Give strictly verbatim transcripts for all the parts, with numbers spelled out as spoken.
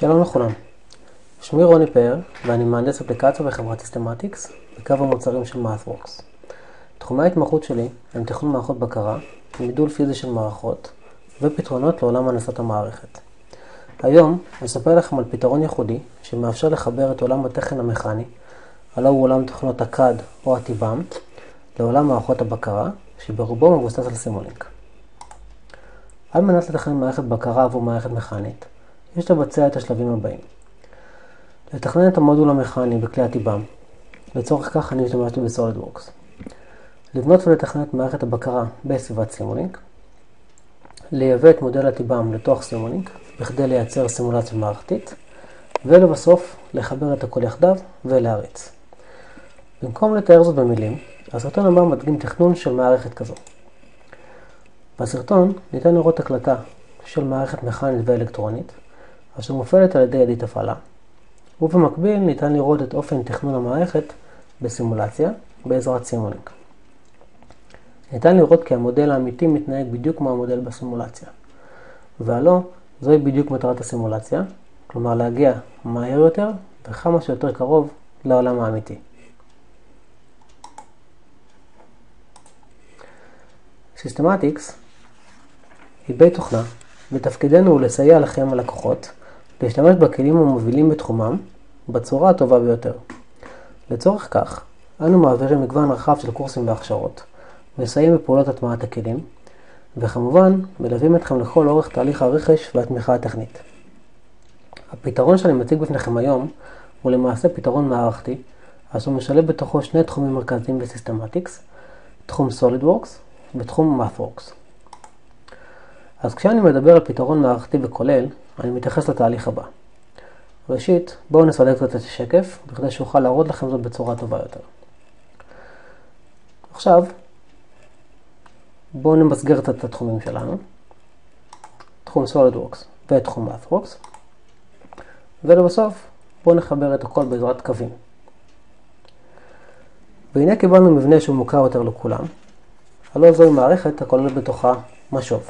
שלום לכולם, שמי רוני פאר ואני מהנדס אפליקציה בחברת סיסטמטיקס בקו המוצרים של MathWorks. תחומי ההתמחות שלי הם תכנון מערכות בקרה, מידול פיזי של מערכות ופתרונות לעולם הנדסת המערכת. היום אני אספר לכם על פתרון ייחודי שמאפשר לחבר את עולם התכן המכני, הלא הוא עולם תוכנות הקאד או הטיב"ם, לעולם מערכות הבקרה שברובו מבוסס על סימולינק. על מנת לתכנן מערכת בקרה עבור מערכת מכנית, יש לבצע את השלבים הבאים. לתכנן את המודול המכני בכלי הטיב"ם. לצורך כך אני משתמשתי בסולידוורקס. לבנות ולתכנן את מערכת הבקרה בסביבת סימולינק. לייבא את מודל הטיב"ם לתוך סימולינק בכדי לייצר סימולציה מערכתית. ולבסוף לחבר את הכל יחדיו ולהריץ. במקום לתאר זאת במילים, הסרטון הבא מדגים תכנון של מערכת כזו. בסרטון ניתן לראות הקלטה של מערכת מכנית ואלקטרונית אשר מופעלת על ידי ידית הפעלה, ובמקביל ניתן לראות את אופן תכנון המערכת בסימולציה בעזרת סימולינק. ניתן לראות כי המודל האמיתי מתנהג בדיוק כמו המודל בסימולציה, והלא זוהי בדיוק מטרת הסימולציה, כלומר להגיע מהר יותר וכמה שיותר קרוב לעולם האמיתי. סיסטמטיקס היא בית תוכנה, ותפקידנו הוא לסייע לכם הלקוחות להשתמש בכלים המובילים בתחומם בצורה הטובה ביותר. לצורך כך, אנו מעבירים מגוון רחב של קורסים והכשרות, מסייעים בפעולות הטמעת הכלים, וכמובן מלווים אתכם לכל אורך תהליך הרכש והתמיכה הטכנית. הפתרון שאני מציג בפניכם היום הוא למעשה פתרון מערכתי, אשר משלב בתוכו שני תחומים מרכזיים בסיסטמטיקס, תחום סולידוורקס ותחום MathWorks. אז כשאני מדבר על פתרון מערכתי וכולל, אני מתייחס לתהליך הבא. ראשית, בואו נסדר קצת את השקף, בכדי שאוכל להראות לכם זאת בצורה טובה יותר. עכשיו, בואו נמסגר קצת את התחומים שלנו, תחום SolidWorks ותחום MathWorks, ולבסוף, בואו נחבר את הכל בעזרת קווים. והנה קיבלנו מבנה שהוא מוכר יותר לכולם, הלא זוהי מערכת הכוללת בתוכה משוב.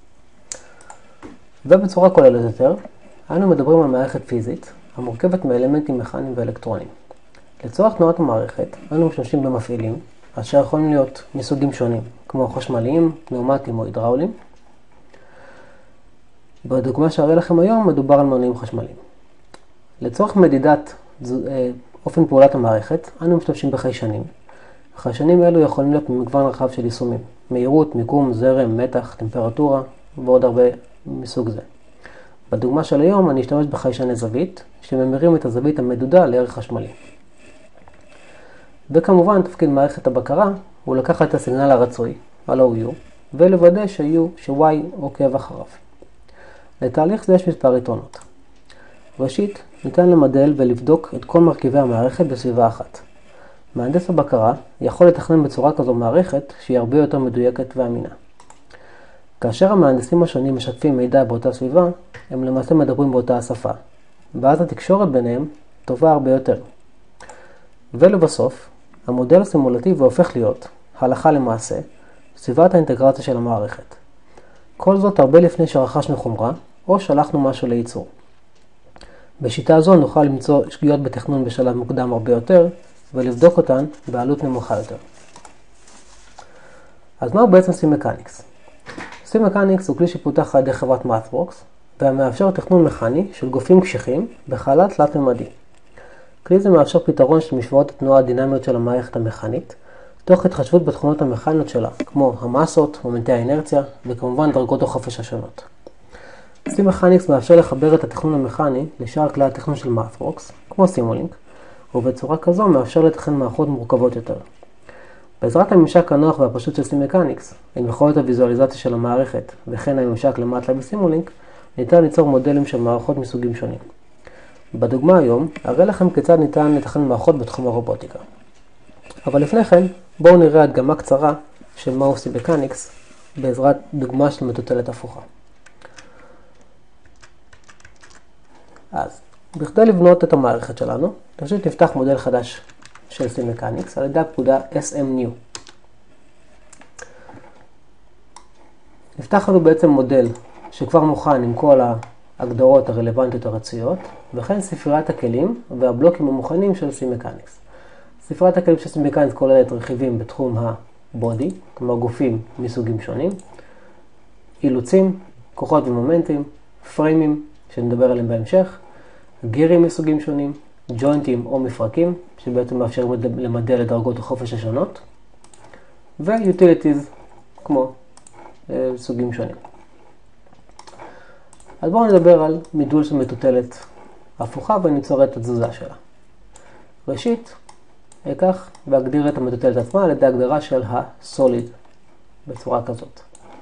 ובצורה כוללת יותר, אנו מדברים על מערכת פיזית המורכבת מאלמנטים מכניים ואלקטרוניים. לצורך תנועת המערכת, אנו משתמשים במפעילים, אשר יכולים להיות מסוגים שונים, כמו חשמליים, פנאומטיים או הידראוליים. בדוגמה שהראה לכם היום מדובר על מנועים חשמליים. לצורך מדידת אופן פעולת המערכת, אנו משתמשים בחיישנים. חיישנים אלו יכולים להיות ממגוון רחב של יישומים, מהירות, מיקום, זרם, מתח, טמפרטורה ועוד הרבה מסוג זה. בדוגמה של היום אני אשתמש בחיישני זווית, שממירים את הזווית המדודה לערך חשמלי. וכמובן תפקיד מערכת הבקרה הוא לקחת את הסיגנל הרצוי, הלא הוא U, ולוודא ש-U, ש-Y עוקב אחריו. לתהליך זה יש מספר יתרונות. ראשית, ניתן למדל ולבדוק את כל מרכיבי המערכת בסביבה אחת. מהנדס הבקרה יכול לתכנן בצורה כזו מערכת שהיא הרבה יותר מדויקת ואמינה. כאשר המהנדסים השונים משתפים מידע באותה סביבה, הם למעשה מדברים באותה השפה, ואז התקשורת ביניהם טובה הרבה יותר. ולבסוף, המודל הסימולטיבי הופך להיות, הלכה למעשה, סביבת האינטגרציה של המערכת. כל זאת הרבה לפני שרכשנו חומרה, או שלחנו משהו לייצור. בשיטה זו נוכל למצוא שגיאות בתכנון בשלב מוקדם הרבה יותר, ולבדוק אותן בעלות נמוכה יותר. אז מהו בעצם סימקניקס? סימקניקס הוא כלי שפותח על ידי חברת MathWorks, והמאפשר תכנון מכני של גופים קשיחים בחלל תלת-ממדי. כלי זה מאפשר פתרון של משוואות התנועה הדינמיות של המערכת המכנית, תוך התחשבות בתכונות המכניות שלה, כמו המסות, מומנטי האינרציה, וכמובן דרגות החופש השונות. סימקניקס מאפשר לחבר את התכנון המכני לשאר כלי התכנון של MathWorks, כמו סימולינק, ובצורה כזו מאפשר לתכנן מערכות מורכבות יותר. בעזרת הממשק הנוח והפשוט של סימקניקס, עם יכולת הוויזואליזציה של המערכת וכן הממשק למטלה בסימולינק, ניתן ליצור מודלים של מערכות מסוגים שונים. בדוגמה היום, אראה לכם כיצד ניתן לתכנן מערכות בתחום הרובוטיקה. אבל לפני כן, בואו נראה הדגמה קצרה של מהו סימקניקס בעזרת דוגמה של מטוטלת הפוכה. אז, בכדי לבנות את המערכת שלנו, פשוט נפתח מודל חדש של סימקניקס על ידי הפקודה אס אם ניו. נפתח לנו בעצם מודל שכבר מוכן עם כל ההגדרות הרלוונטיות הרצויות, וכן ספריית הכלים והבלוקים המוכנים של C-Mechanics. ספריית הכלים של C-Mechanics כוללת רכיבים בתחום ה-Body, כלומר גופים מסוגים שונים, אילוצים, כוחות ומומנטים, פריימים, שנדבר עליהם בהמשך, גירים מסוגים שונים, ג'וינטים או מפרקים, שבעצם מאפשרים למדל לדרגות החופש השונות, ו-Utilities, כמו אה, סוגים שונים. אז בואו נדבר על מידול של מטוטלת הפוכה וניצור את התזוזה שלה. ראשית, אקח ואגדיר את המטוטלת עצמה על ידי הגדרה של ה-Solid, בצורה כזאת.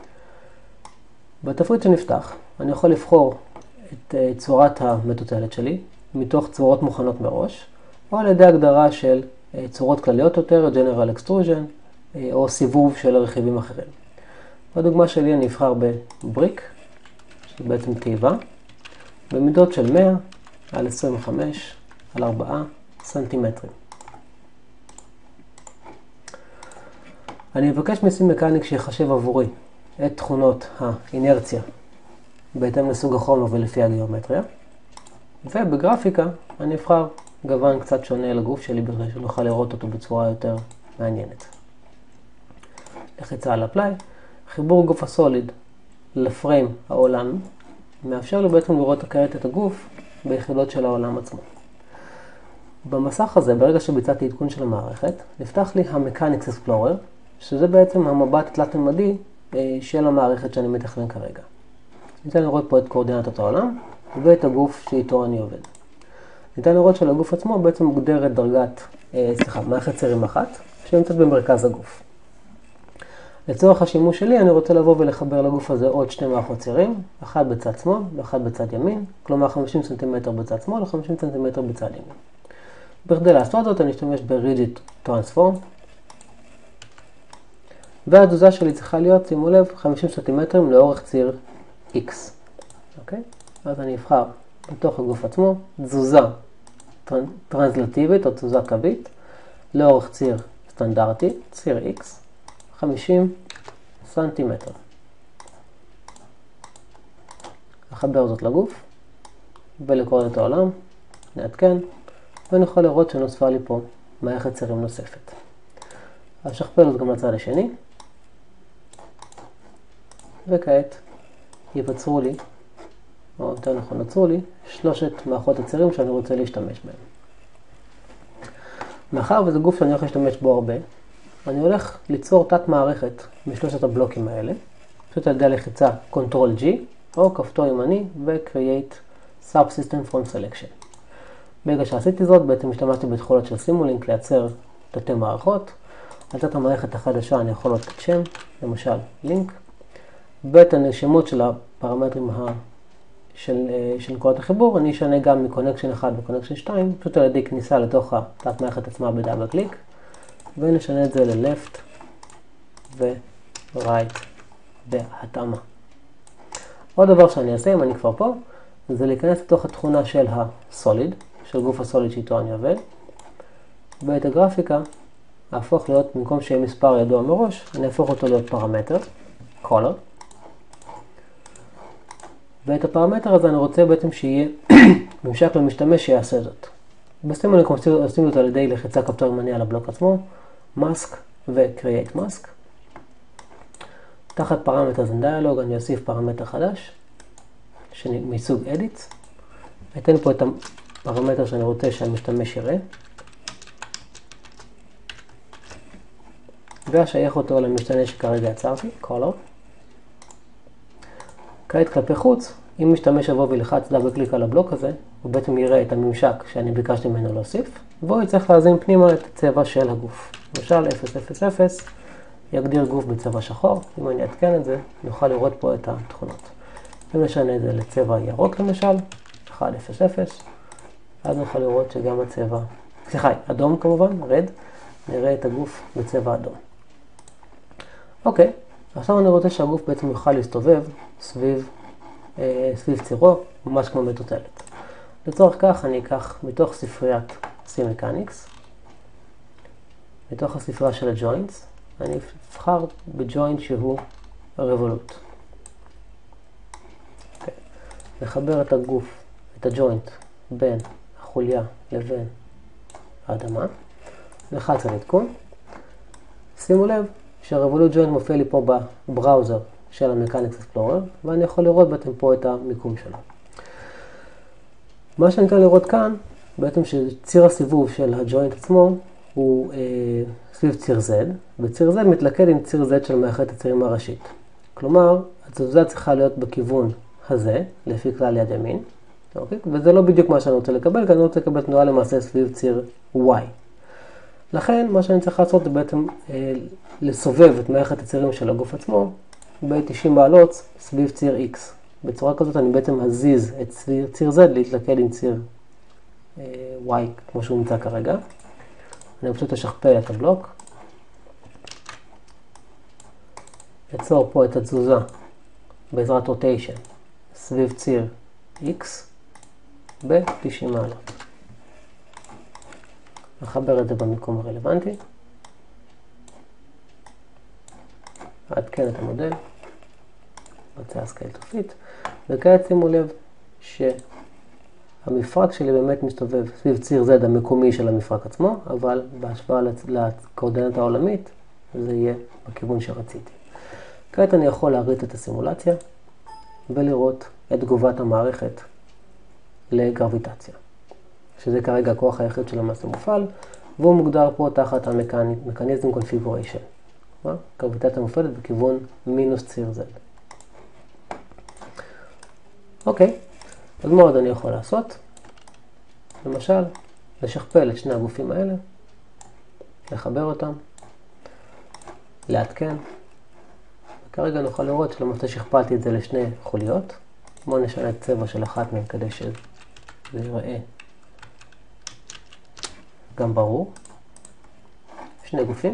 בתפריט שנפתח, אני יכול לבחור את צורת המטוטלת שלי, מתוך צורות מוכנות מראש, או על ידי הגדרה של צורות כלליות יותר, General Extrusion, או סיבוב של רכיבים אחרים. בדוגמה שלי אני אבחר בבריק, שזה בעצם תיבה, במידות של מאה על עשרים וחמש על ארבעה סנטימטרים. אני אבקש מ-C-Mechanics שיחשב עבורי את תכונות האינרציה בהתאם לסוג הכרומו ולפי הגיאומטריה, ובגרפיקה אני אבחר גוון קצת שונה לגוף שלי בכדי שנוכל לראות אותו בצורה יותר מעניינת. לחיצה על אפליי, חיבור גוף הסוליד לפריים העולם מאפשר לי בעצם לראות כעת את הגוף ביחידות של העולם עצמו. במסך הזה, ברגע שביצעתי עדכון של המערכת, נפתח לי ה-Mechanics Explorer, שזה בעצם המבט התלת-ממדי של המערכת שאני מתכנן כרגע. ניתן לראות פה את קואורדינטות העולם ואת הגוף שאיתו אני עובד. ניתן לראות שלגוף עצמו בעצם מוגדרת דרגת, סליחה, מערכת צירים אחת, שנמצאת במרכז הגוף. לצורך השימוש שלי אני רוצה לבוא ולחבר לגוף הזה עוד שני מערכות צירים, אחת בצד שמאל ואחת בצד ימין, כלומר חמישים סנטימטר בצד שמאל ו-חמישים סנטימטר בצד ימין. בכדי לעשות זאת אני אשתמש ב-Rigid Transform, והתזוזה שלי צריכה להיות, שימו לב, חמישים סנטימטרים לאורך ציר X. אוקיי? אז אני אבחר בתוך הגוף עצמו תזוזה טרנסלטיבית או תזוזה קווית לאורך ציר סטנדרטי, ציר X, חמישים סנטימטר. אחבר זאת לגוף ולקורדינטות העולם, נעדכן, ואני יכול לראות שנוספה לי פה מערכת צירים נוספת. אשכפל זאת גם לצד השני, וכעת ייווצרו לי, או יותר נכון נוצרו לי, שלושת מערכות הצירים שאני רוצה להשתמש בהם. מאחר וזה גוף שאני הולך להשתמש בו הרבה, אני הולך ליצור תת מערכת משלושת הבלוקים האלה, פשוט על ידי הלחיצה קונטרול ג'י, או כפתור ימני ו-Create Subsystem from Selection. ברגע שעשיתי זאת, בעצם השתמשתי בתכונות של סימולינק לייצר תתי מערכות. על תת המערכת החדשה אני יכול לתת שם, למשל לינק, ואת השמות של הפרמטרים ה... של, של נקודות החיבור אני אשנה גם מקונקשן אחד וקונקשן שתיים, פשוט על ידי כניסה לתוך התת מערכת עצמה בדאבל קליק, ונשנה את זה ל-left ו-right בהתאמה. עוד דבר שאני אעשה, אם אני כבר פה, זה להיכנס לתוך התכונה של ה-solid, של גוף הסוליד שאיתו אני עובד, ואת הגרפיקה להפוך להיות, במקום שיהיה מספר ידוע מראש, אני אהפוך אותו להיות פרמטר, color, ואת הפרמטר הזה אני רוצה בעצם שיהיה ממשק למשתמש שיעשה זאת. בסימולינק עושים זאת על ידי לחיצה כפתור ימני על הבלוק עצמו, mask ו-create mask. תחת פרמטר and dialog אני אוסיף פרמטר חדש, מסוג edit. אתן פה את הפרמטר שאני רוצה שהמשתמש יראה. ואשייך אותו למשתנה שכרגע יצרתי, color. כעת כלפי חוץ, אם משתמש יבוא וילחץ דאבל קליק על הבלוק הזה, הוא בעצם יראה את הממשק שאני ביקשתי ממנו להוסיף, והוא יצטרך להזין פנימה את הצבע של הגוף. למשל אפס אפס אפס יגדיר גוף בצבע שחור, אם אני אעדכן את זה, נוכל לראות פה את התכונות. אם נשנה את זה לצבע ירוק למשל, אחד אפס אפס, אז נוכל לראות שגם הצבע, סליחה, אדום כמובן, רד, נראה את הגוף בצבע אדום. אוקיי, עכשיו אני רוצה שהגוף בעצם יוכל להסתובב סביב, אה, סביב צירו, ממש כמו מטוטלת. לצורך כך אני אקח מתוך ספריית C-Mechanics, מתוך הספרייה של הג'וינטס, אני אבחר בג'וינט שהוא רבולוט. Okay. לחבר את הגוף, את הג'וינט, בין החוליה לבין האדמה, לחץ על עדכון. שימו לב שהרבולוט ג'וינט מופיע לי פה בבראוזר של המקניקס אקספלורר, ואני יכול לראות בעצם פה את המיקום שלו. מה שאני ניתן לראות כאן, בעצם שציר הסיבוב של הג'וינט עצמו הוא אה, סביב ציר Z, וציר Z מתלכד עם ציר Z של מערכת הצירים הראשית. כלומר, התזוזה צריכה להיות בכיוון הזה, לפי כלל יד ימין, אוקיי? וזה לא בדיוק מה שאני רוצה לקבל, כי אני רוצה לקבל תנועה למעשה סביב ציר Y. לכן, מה שאני צריך לעשות זה בעצם אה, לסובב את מערכת הצירים של הגוף עצמו ב-תשעים מעלות סביב ציר X. בצורה כזאת אני בעצם אזיז את ציר, ציר Z להתלכד עם ציר אה, Y, כמו שהוא נמצא כרגע. אני פשוט אשכפל את הבלוק. אצור פה את התזוזה בעזרת רוטיישן סביב ציר X ב-תשעים מעלות. נחבר את זה במיקום הרלוונטי. עדכן את המודל. בצע סקייל טו פיט. וכעת שימו לב שהמפרק שלי באמת מסתובב סביב ציר Z המקומי של המפרק עצמו, אבל בהשוואה לקורדינטה העולמית זה יהיה בכיוון שרציתי. כעת אני יכול להריץ את הסימולציה ולראות את תגובת המערכת לגרביטציה, שזה כרגע הכוח היחיד של המסה מופעל, והוא מוגדר פה תחת המכניזם קונפיגוריישן. גרביטציה מופעלת בכיוון מינוס ציר Z. אוקיי, אז מה עוד אני יכול לעשות? למשל, לשכפל את שני הגופים האלה, לחבר אותם, לעדכן. כרגע נוכל לראות שלמעשה שכפלתי את זה לשני חוליות. בואו נשנה את צבע של אחת מהן כדי שזה ייראה גם ברור. שני גופים.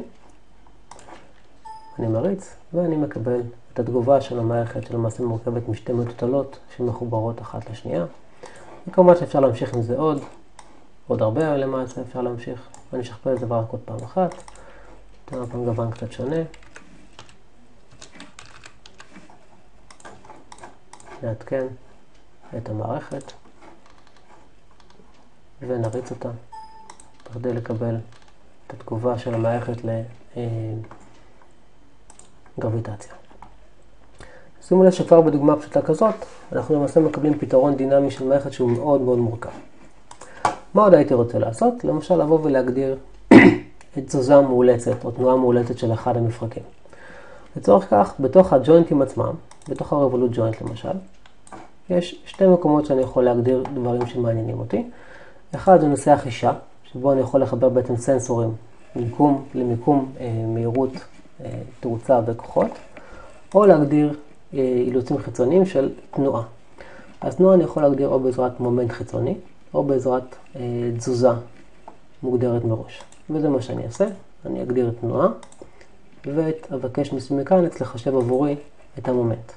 אני מריץ ואני מקבל את התגובה של המערכת שלמעשה מורכבת משתי מטוטלות שמחוברות אחת לשנייה. וכמובן שאפשר להמשיך עם זה עוד, עוד הרבה למעשה אפשר להמשיך. ואני אשכפל את זה רק עוד פעם אחת. נתן פעם גוון קצת שונה. נעדכן את המערכת ונריץ אותה כדי לקבל את התגובה של המערכת לגרביטציה. שימו לב שכבר בדוגמה פשוטה כזאת אנחנו למעשה מקבלים פתרון דינמי של מערכת שהוא מאוד מאוד מורכב. מה עוד הייתי רוצה לעשות? למשל לבוא ולהגדיר את תזוזה מאולצת או תנועה מאולצת של אחד המפרקים. לצורך כך, בתוך הג'וינטים עצמם, בתוך הרבולוט ג'וינט למשל, יש שתי מקומות שאני יכול להגדיר דברים שמעניינים אותי. אחד זה נושא החישה, שבו אני יכול לחבר בעצם סנסורים מיקום למיקום, אה, מהירות, אה, תאוצה וכוחות, או להגדיר אה, אילוצים חיצוניים של תנועה. אז תנועה אני יכול להגדיר או בעזרת מומנט חיצוני, או בעזרת אה, תזוזה מוגדרת מראש. וזה מה שאני אעשה, אני אגדיר את תנועה, ואבקש מסמיקניקס לחשב עבורי את המומנט.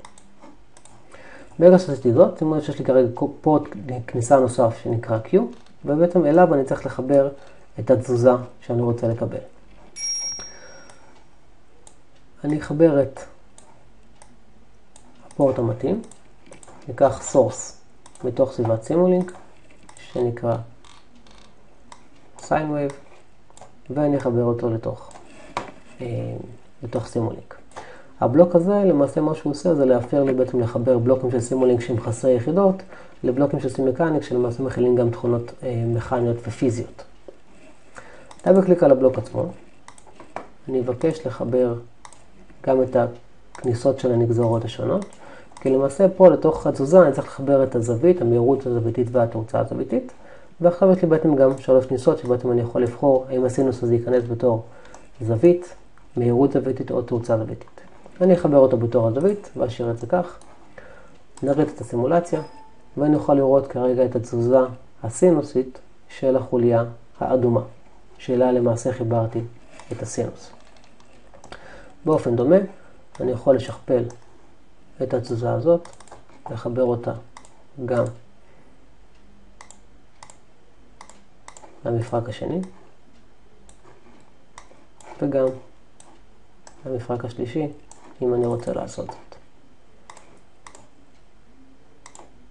ברגע שעשיתי זאת, שימו לב שיש לי כרגע פורט כניסה נוסף שנקרא Q, ובעצם אליו אני צריך לחבר את התזוזה שאני רוצה לקבל. אני אחבר את הפורט המתאים, ניקח source מתוך סביבת סימולינק, שנקרא sine wave, ואני אחבר אותו לתוך, אה, לתוך סימולינק. הבלוק הזה, למעשה מה שהוא עושה, זה לאפשר לי בעצם לחבר בלוקים של סימולינק שהם חסרי יחידות, לבלוקים של סימקניק שלמעשה מכילים גם תכונות אה, מכניות ופיזיות. דאבל קליק על הבלוק עצמו, אני אבקש לחבר גם את הכניסות של הנגזרות השונות, כי למעשה פה לתוך התזוזה אני צריך לחבר את הזווית, המהירות הזוויתית והתאוצה הזוויתית, ועכשיו יש לי בעצם גם שלוש כניסות שבעצם אני יכול לבחור האם הסינוס הזה ייכנס בתור זווית, מהירות זוויתית או תאוצה זוויתית. אני אחבר אותו בתור הזווית ואשאיר את זה כך. נריץ את הסימולציה ואני אוכל לראות כרגע את התזוזה הסינוסית של החוליה האדומה, שאלה למעשה חיברתי את הסינוס. באופן דומה אני יכול לשכפל את התזוזה הזאת, לחבר אותה גם למפרק השני וגם למפרק השלישי, אם אני רוצה לעשות זאת.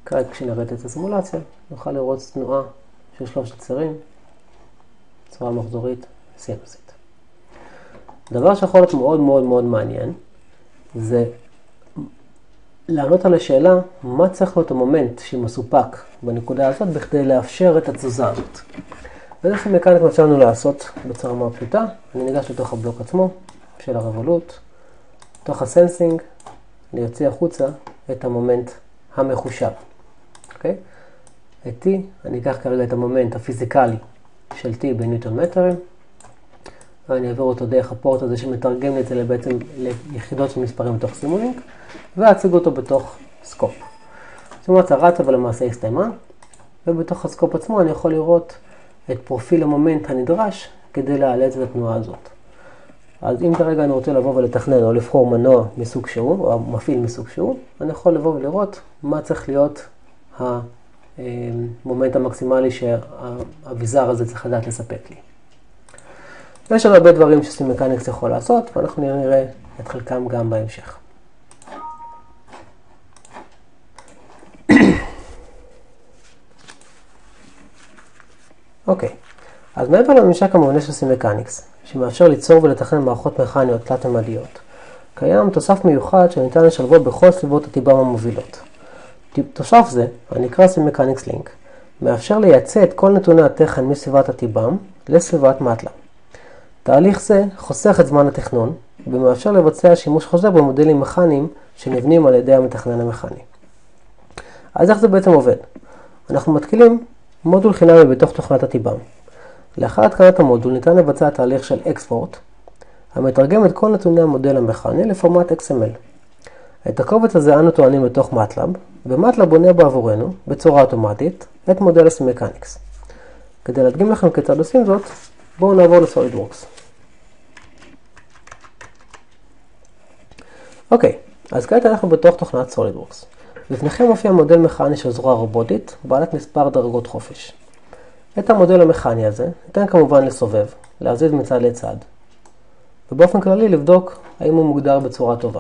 כעת כשנראה את הסימולציה, נוכל לראות תנועה של שלושת צירים, צורה מחזורית, סינוסית. דבר שיכול להיות מאוד מאוד מאוד מעניין, זה לענות על השאלה, מה צריך להיות המומנט שמסופק בנקודה הזאת בכדי לאפשר את התזוזה הזאת. וזה שמכאן מצא לנו לעשות בצורה מאוד פשוטה. אני ניגש לתוך הבלוק עצמו של הרבולוט, תוך הסנסינג, להוציא החוצה את המומנט המחושב. אוקיי? את T, אני אקח כרגע את המומנט הפיזיקלי של T בניוטון מטרים, ואני אעבור אותו דרך הפורט הזה שמתרגם את זה בעצם ליחידות של מספרים בתוך סימולינק, ואציג אותו בתוך סקופ. סימולציה רצה ולמעשה הסתיימה, ובתוך הסקופ עצמו אני יכול לראות את פרופיל המומנט הנדרש כדי לאלץ את התנועה הזאת. אז אם כרגע אני רוצה לבוא ולתכנן או לבחור מנוע מסוג שהוא, או מפעיל מסוג שהוא, אני יכול לבוא ולראות מה צריך להיות המומנט המקסימלי שהאביזר הזה צריך לדעת לספק לי. יש הרבה דברים שסימקניקס יכול לעשות, ואנחנו נראה את חלקם גם בהמשך. אוקיי, אז מעבר לממשק המובנה של סימקניקס, שמאפשר ליצור ולתכנן מערכות מכניות תלת-ממדיות, קיים תוסף מיוחד שניתן לשלבו בכל סביבות הטיבם המובילות. תוסף זה, הנקרא סימקניקס לינק, מאפשר לייצא את כל נתוני התכן מסביבת הטיבם לסביבת מטלב. תהליך זה חוסך את זמן התכנון, ומאפשר לבצע שימוש חוזר במודלים מכניים שנבנים על ידי המתכנן המכני. אז איך זה בעצם עובד? אנחנו מתקילים מודול חינמי בתוך תוכנת הטיבם. לאחר התקנת המודול ניתן לבצע תהליך של אקספורט, המתרגם את כל נתוני המודל המכני לפורמט אקס אם אל. את הקובץ הזה אנו טוענים לתוך מטלב, ומטלב בונה בעבורנו, בצורה אוטומטית, את מודל הסימקניקס. כדי להדגים לכם כיצד עושים זאת, בואו נעבור לסולידוורקס. אוקיי, אז כעת אנחנו בתוך תוכנת סולידוורקס. לפניכם מופיע מודל מכני של זרוע רובוטית, בעלת מספר דרגות חופש. את המודל המכני הזה ניתן כמובן לסובב, להזיז מצד לצד, ובאופן כללי לבדוק האם הוא מוגדר בצורה טובה.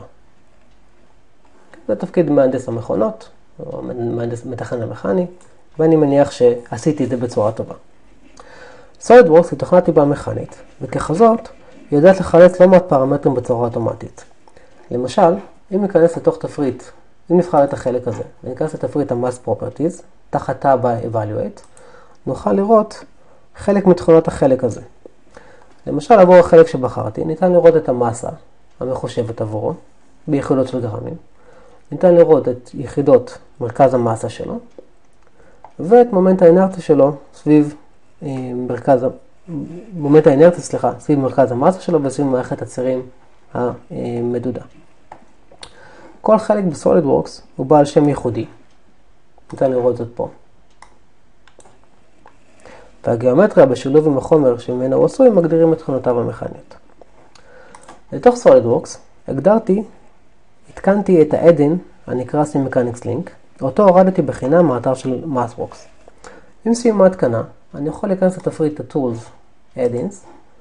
זה תפקיד מהנדס המכונות, או מהנדס מתכנן המכני, ואני מניח שעשיתי את זה בצורה טובה. סולידוורקס היא תוכנת טיבם מכנית, וככזאת היא יודעת לחלץ לא מעט פרמטרים בצורה אוטומטית. למשל, אם ניכנס לתוך תפריט, אם נבחר את החלק הזה, וניכנס לתפריט ה-Mass Properties, תחת tab ה-Evaluate, נוכל לראות חלק מתכונות החלק הזה. למשל, עבור החלק שבחרתי, ניתן לראות את המסה המחושבת עבורו, ביחידות של גרמים. ניתן לראות את יחידות מרכז המסה שלו, ואת מומנט האינרציה שלו סביב מרכז, מומנט האינרציה, סליחה, סביב מרכז המסה שלו וסביב מערכת הצירים המדודה. כל חלק בסולידוורקס הוא בעל שם ייחודי. ניתן לראות זאת פה. והגיאומטריה בשילוב עם החומר שממנו הוא עשוי מגדירים את תכונותיו המכניות. לתוך סולידוורקס הגדרתי, התקנתי את האדין הנקרא סימקניקס לינק, אותו הורדתי בחינם מהאתר של MathWorks. עם סיום ההתקנה, אני יכול להיכנס לתפריט ה-Tools Add-ins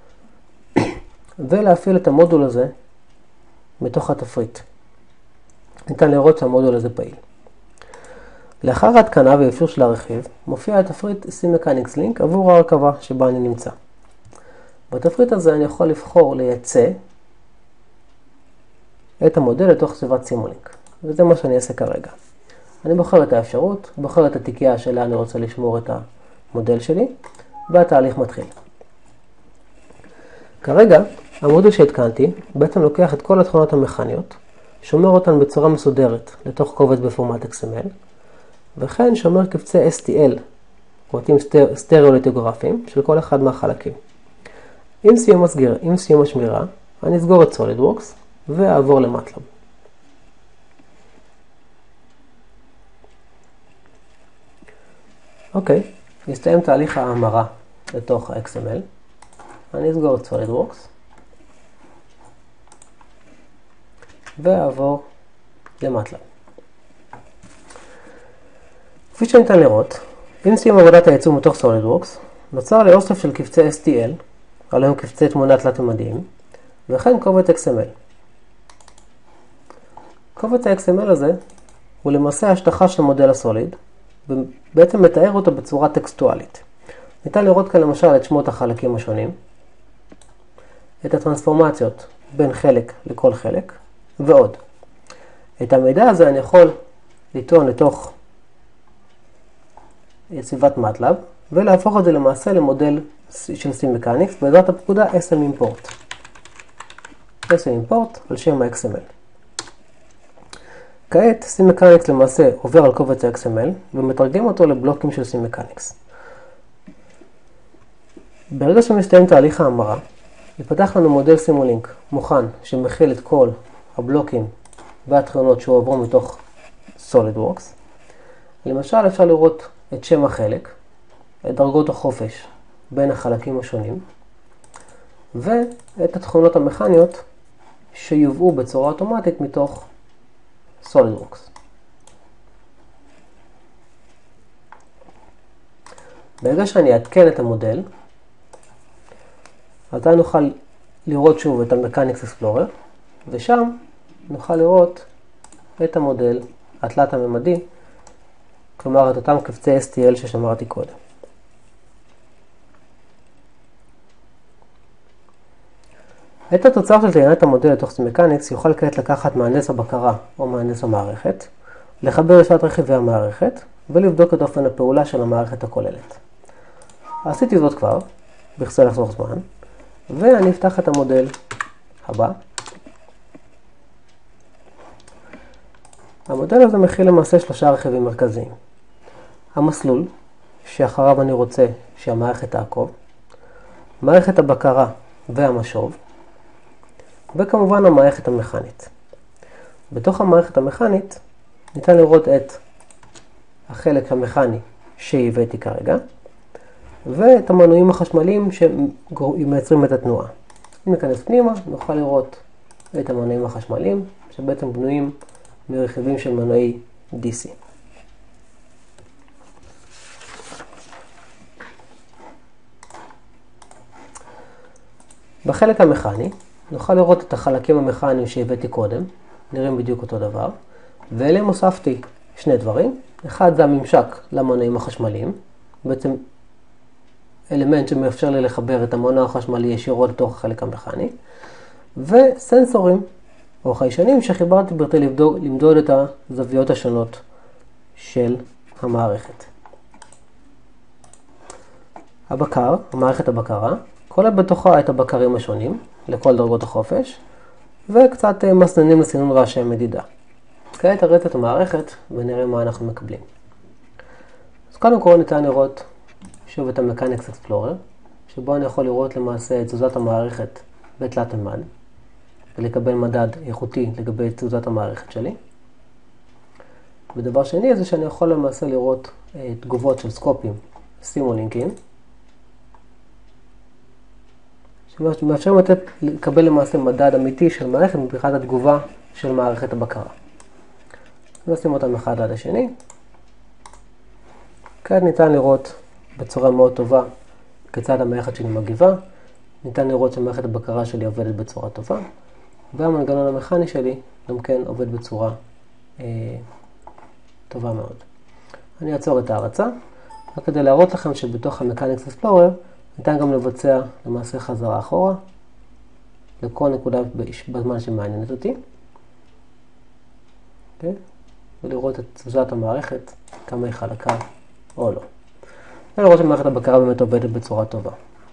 ולהפעיל את המודול הזה מתוך התפריט. ניתן לראות שהמודול הזה פעיל. לאחר ההתקנה ואפשור של הרכיב, מופיע התפריט סימקניקס לינק עבור הרכבה שבה אני נמצא. בתפריט הזה אני יכול לבחור לייצא את המודל לתוך סביבת סימולינק, וזה מה שאני אעשה כרגע. אני בוחר את האפשרות, בוחר את התיקייה שלה אני רוצה לשמור את המודל שלי, והתהליך מתחיל. כרגע, המודול שהתקנתי בעצם לוקח את כל התכונות המכניות, שומר אותן בצורה מסודרת לתוך קובץ בפורמט אקס אם אל, וכן שומר קבצי אס טי אל, קובצים סטריאוליטוגרפיים של כל אחד מהחלקים. עם סיום הסגיר, עם סיום השמירה, אני אסגור את סולידוורקס ואעבור למטלב. אוקיי, נסתיים תהליך ההמרה לתוך ה-אקס אם אל. אני אסגור את סולידוורקס ואעבור למטלב. כפי שניתן לראות, עם סיום עבודת הייצור מתוך סולידוורקס, נוצר לי אוסף של קבצי אס טי אל, עליהם קבצי תמונה תלת-ממדיים, וכן קובץ אקס אם אל. קובץ ה-אקס אם אל הזה הוא למעשה השטחה של מודל הסוליד, ובעצם מתאר אותו בצורה טקסטואלית. ניתן לראות כאן למשל את שמות החלקים השונים, את הטרנספורמציות בין חלק לכל חלק, ועוד. את המידע הזה אני יכול לטעון לתוך סביבת מטלב, ולהפוך את זה למעשה למודל של סימקניקס בעזרת הפקודה אס אם import. אס אם import על שם ה-אקס אם אל. כעת סימקניקס למעשה עובר על קובץ ה-אקס אם אל ומתרגם אותו לבלוקים של סימקניקס. ברגע שמסתיים תהליך ההמרה, יפתח לנו מודל סימולינק מוכן שמכיל את כל הבלוקים והתכונות שהועברו מתוך SolidWorks. למשל אפשר לראות את שם החלק, את דרגות החופש בין החלקים השונים, ואת התכונות המכניות שיובאו בצורה אוטומטית מתוך SolidWorks. ברגע שאני אעדכן את המודל, אז נוכל לראות שוב את ה-Mechanics Explorer, ושם נוכל לראות את המודל התלת הממדי, כלומר את אותם קבצי אס טי אל ששמרתי קודם. את התוצר של טעינת המודל לתוך סימקניקס יוכל כעת לקחת מהנדס הבקרה או מהנדס המערכת, לחבר לשעת רכיבי המערכת ולבדוק את אופן הפעולה של המערכת הכוללת. עשיתי זאת כבר, בכדי לחסוך זמן, ואני אפתח את המודל הבא. המודל הזה מכיל למעשה שלושה רכיבים מרכזיים. המסלול, שאחריו אני רוצה שהמערכת תעקוב, מערכת הבקרה והמשוב, וכמובן המערכת המכנית. בתוך המערכת המכנית ניתן לראות את החלק המכני שהבאתי כרגע, ואת המנועים החשמליים שמייצרים את התנועה. אם ניכנס פנימה, נוכל לראות את המנועים החשמליים, שבעצם בנויים מרכיבים של מנועי די סי. בחלק המכני, נוכל לראות את החלקים המכניים שהבאתי קודם, נראים בדיוק אותו דבר, ואליהם הוספתי שני דברים. אחד זה הממשק למנועים החשמליים, בעצם אלמנט שמאפשר לי לחבר את המנוע החשמלי ישירות לתוך החלק המכני, וסנסורים או חיישנים שחיברתי ברתי למדוד את הזוויות השונות של המערכת. הבקר, מערכת הבקרה, כולל בתוכה את הבקרים השונים לכל דרגות החופש, וקצת מסננים לסינון רעשי המדידה. כעת הראת את המערכת ונראה מה אנחנו מקבלים. אז קודם כל ניתן לראות שוב את ה-Mechanics Explorer, שבו אני יכול לראות למעשה את תזוזת המערכת בתלת ממד, ולקבל מדד איכותי לגבי תזוזת המערכת שלי. ודבר שני זה שאני יכול למעשה לראות תגובות של סקופים, סימולינקים, שמאפשרים לתת, לקבל למעשה מדד אמיתי של מערכת מבחינת התגובה של מערכת הבקרה. נשים אותם אחד עד השני. כעת ניתן לראות בצורה מאוד טובה כיצד המערכת שלי מגיבה. ניתן לראות שמערכת הבקרה שלי עובדת בצורה טובה, והמנגנון המכני שלי גם כן עובד בצורה אה, טובה מאוד. אני אעצור את ההרצה, רק כדי להראות לכם שבתוך ה-Mechanics Explorer ניתן גם לבצע למעשה חזרה אחורה לכל נקודה בזמן שמעניינת אותי. Okay. ולראות את תזוזת המערכת, כמה היא חלקה או לא. ולראות שמערכת הבקרה באמת עובדת בצורה טובה.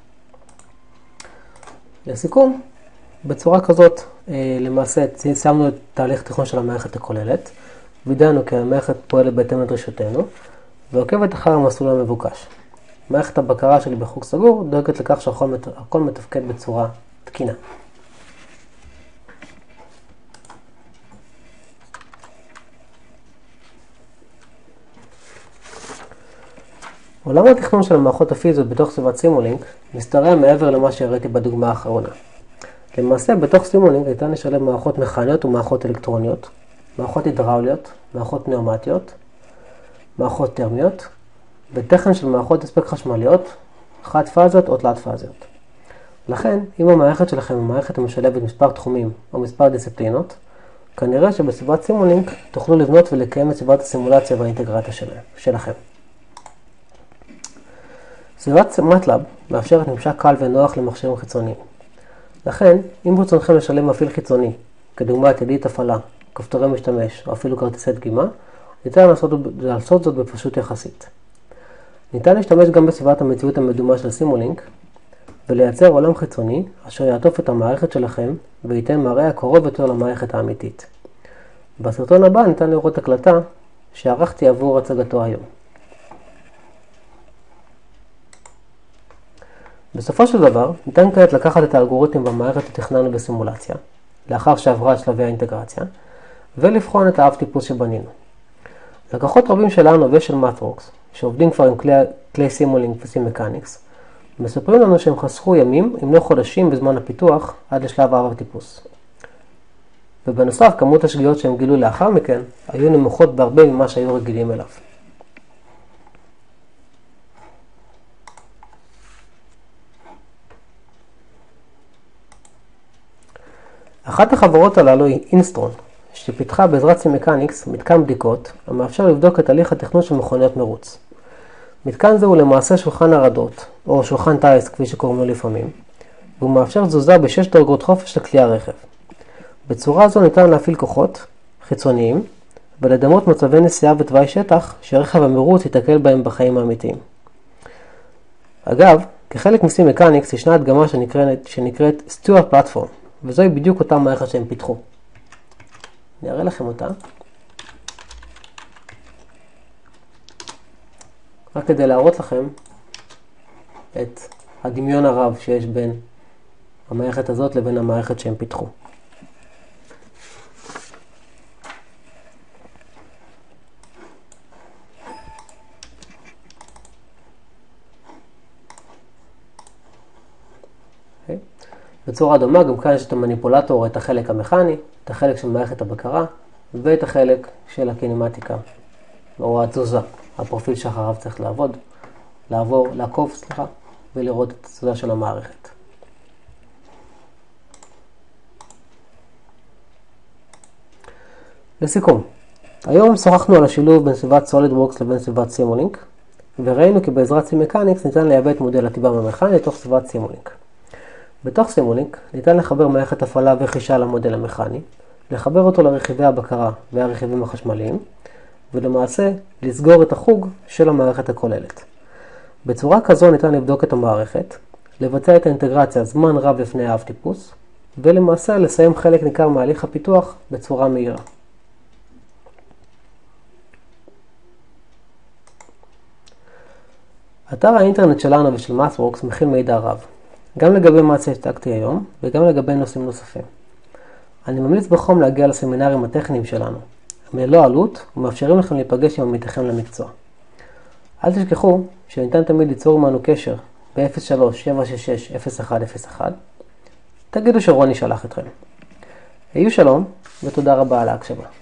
לסיכום, בצורה כזאת למעשה סיימנו את תהליך תכנון של המערכת הכוללת, וידענו כי המערכת פועלת בהתאם לדרישותינו, ועוקבת אחר המסלול המבוקש. מערכת הבקרה שלי בחוג סגור דואגת לכך שהכל מתפקד בצורה תקינה. עולם התכנון של המערכות הפיזיות בתוך סביבת סימולינק משתרע מעבר למה שהראיתי בדוגמה האחרונה. למעשה, בתוך סימולינק ניתן לשלב מערכות מכניות ומערכות אלקטרוניות, מערכות הידראוליות, מערכות פנאומטיות, מערכות טרמיות, ותכן של מערכות הספק חשמליות, חד פאזיות או תלת פאזיות. לכן, אם המערכת שלכם היא מערכת המשלבת מספר תחומים או מספר דיסציפלינות, כנראה שבסביבת סימולינק תוכלו לבנות ולקיים את סביבת הסימולציה והאינטגרציה שלכם. סביבת מטלאב מאפשרת ממשק קל ונוח למכשירים חיצוניים. לכן, אם ברצונכם לשלם מפעיל חיצוני, כדוגמת ידית הפעלה, כפתורי משתמש או אפילו כרטיסי דגימה, ניתן לעשות, לעשות זאת בפשוט יחסית. ניתן להשתמש גם בסביבת המציאות המדומה של סימולינק, ולייצר עולם חיצוני אשר יעטוף את המערכת שלכם וייתן מראה הקרוב יותר למערכת האמיתית. בסרטון הבא ניתן לראות הקלטה שערכתי עבור הצגתו היום. בסופו של דבר, ניתן כעת לקחת את האלגוריתם במערכת שתכננו בסימולציה, לאחר שעברה את שלבי האינטגרציה, ולבחון את האב טיפוס שבנינו. לקוחות רבים שלנו ושל MathWorks, שעובדים כבר עם כלי, כלי סימולינק וסימקניקס, מספרים לנו שהם חסכו ימים, אם לא חודשים, בזמן הפיתוח עד לשלב האב הטיפוס. ובנוסף, כמות השגיאות שהם גילו לאחר מכן, היו נמוכות בהרבה ממה שהיו רגילים אליו. אחת החברות הללו היא אינסטרון, שפיתחה בעזרת סימקניקס מתקן בדיקות המאפשר לבדוק את הליך התכנות של מכוניות מרוץ. מתקן זה הוא למעשה שולחן הרדות, או שולחן טייס כפי שקוראים לו לפעמים, והוא מאפשר תזוזה בשש דרגות חופש לכלי הרכב. בצורה זו ניתן להפעיל כוחות חיצוניים ולדמות מצבי נסיעה בתוואי שטח שרכב המרוץ ייתקל בהם בחיים האמיתיים. אגב, כחלק מסימקניקס ישנה הדגמה שנקראת, שנקראת סטיוארט פלטפורם, וזוהי בדיוק אותה מערכת שהם פיתחו. אני אראה לכם אותה. רק כדי להראות לכם את הדמיון הרב שיש בין המערכת הזאת לבין המערכת שהם פיתחו. Okay. בצורה דומה, גם כאן יש את המניפולטור, את החלק המכני, את החלק של מערכת הבקרה, ואת החלק של הקינמטיקה, או התזוזה, הפרופיל שאחריו צריך לעבוד, לעבור, לעקוב, סליחה, ולראות את התזוזה של המערכת. לסיכום, היום שוחחנו על השילוב בין סביבת SolidWorks לבין סביבת סימולינק, וראינו כי בעזרת סימקניקס ניתן לייבא את מודל הטיבם המכני לתוך סביבת סימולינק. בתוך סימולינק ניתן לחבר מערכת הפעלה וחישה למודל המכני, לחבר אותו לרכיבי הבקרה והרכיבים החשמליים, ולמעשה לסגור את החוג של המערכת הכוללת. בצורה כזו ניתן לבדוק את המערכת, לבצע את האינטגרציה זמן רב לפני האב טיפוס, ולמעשה לסיים חלק ניכר מהליך הפיתוח בצורה מהירה. אתר האינטרנט שלנו ושל MathWorks מכיל מידע רב, גם לגבי מה שהצגתי היום וגם לגבי נושאים נוספים. אני ממליץ בחום להגיע לסמינרים הטכניים שלנו, הם ללא עלות ומאפשרים לכם להיפגש עם עמיתיכם למקצוע. אל תשכחו שניתן תמיד ליצור עמנו קשר ב-אפס שלוש שבע שש שש אפס אחת אפס אחת. תגידו שרוני שלח אתכם. היו שלום ותודה רבה על ההקשבה.